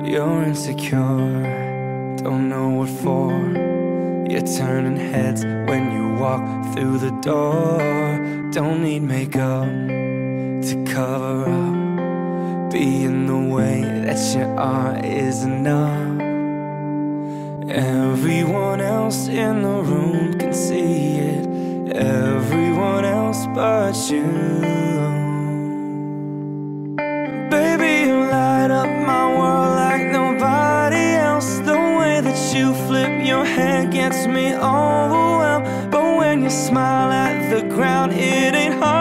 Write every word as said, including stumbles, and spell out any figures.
You're insecure, don't know what for. You're turning heads when you walk through the door. Don't need makeup to cover up. Being the way that you are is enough. Everyone else in the room can see it, everyone else but you. Baby, you light up my world like nobody else. The way that you flip your hair gets me overwhelmed. But when you smile at the ground, it ain't hard